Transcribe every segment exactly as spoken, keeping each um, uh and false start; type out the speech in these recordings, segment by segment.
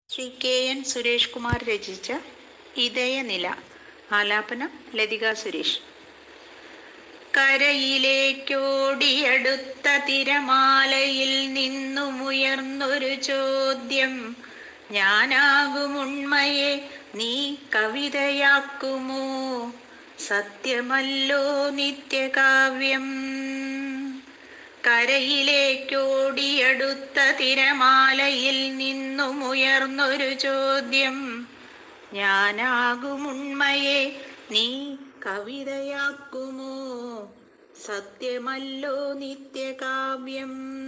Shri K N Suresh Kumar രചിച്ച ഇതയനില. ആലാപനം ലതിക സുരേഷ്. കരയിലേക്കോടിയടുത്ത തിരമാലയിൽ നിന്നുമുയർന്നൊരു ചോദ്യം, ഞാനാകുമുണ്മയെ നീ കവിതയാക്കുമോ? സത്യമല്ലോ നിത്യകാവ്യം. കരയിലേക്കോടിയടുത്ത തിരമാലയിൽ നിന്നുമുയർന്നൊരു ചോദ്യം, ഞാനാകുമുണ്മയെ നീ കവിതയാക്കുമോ? സത്യമല്ലോ നിത്യകാവ്യം.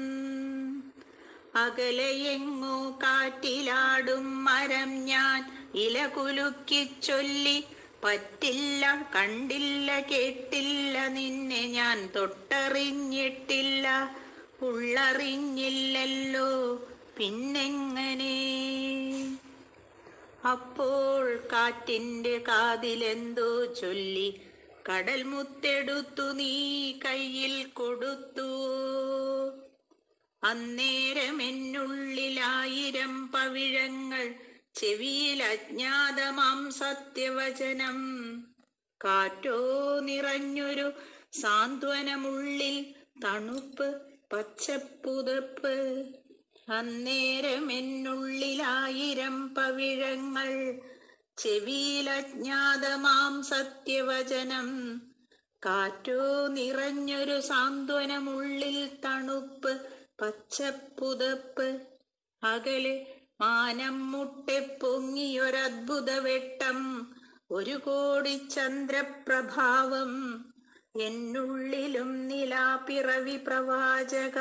അകലെയെങ്ങോ കാറ്റിലാടും മരം ഞാൻ ഇല കുലുക്കി ചൊല്ലി, പറ്റില്ല കണ്ടില്ല കേട്ടില്ല നിന്നെ ഞാൻ തൊട്ടറിഞ്ഞിട്ടില്ല, ഉള്ളറിഞ്ഞില്ലല്ലോ പിന്നെങ്ങനെ? അപ്പോൾ കാറ്റിൻ്റെ കാതിലെന്തോ ചൊല്ലി, കടൽ മുത്തെടുത്തു നീ കയ്യിൽ കൊടുത്തു. അന്നേരം എന്നുള്ളിലായിരം പവിഴങ്ങൾ, ചെവിയിൽ അജ്ഞാതമാം സത്യവചനം. കാറ്റോ നിറഞ്ഞൊരു സാന്ത്വനമുള്ളിൽ, തണുപ്പ് പച്ചപ്പുതപ്പ്. അന്നേരം എന്നുള്ളിലായിരം പവിഴങ്ങൾ, ചെവിയിൽ അജ്ഞാതമാം സത്യവചനം. കാറ്റോ നിറഞ്ഞൊരു സാന്ത്വനമുള്ളിൽ, തണുപ്പ് പച്ചപ്പുതപ്പ്. അകലെ മാനം മുട്ടെ പൊങ്ങിയൊരദ്ഭുത വെട്ടം, ഒരു കോടി ചന്ദ്രപ്രഭാവം. എന്നുള്ളിലും നിലാപിറവി പ്രവാചക.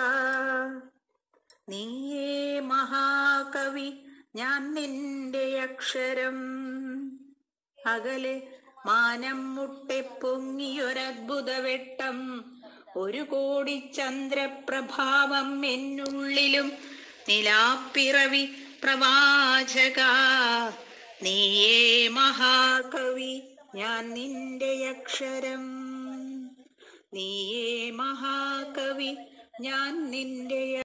നീയേ മഹാകവി, ഞാൻ നിന്റെ അക്ഷരം. അകലെ മാനം മുട്ടെ പൊങ്ങിയൊരദ്ഭുത വെട്ടം, ഒരു കോടി ചന്ദ്രപ്രഭാവം. എന്നുള്ളിലും നിലാപ്പിറവി പ്രവാചക. നീയേ മഹാകവി, ഞാൻ നിന്റെ അക്ഷരം. നീയേ മഹാകവി, ഞാൻ നിന്റെ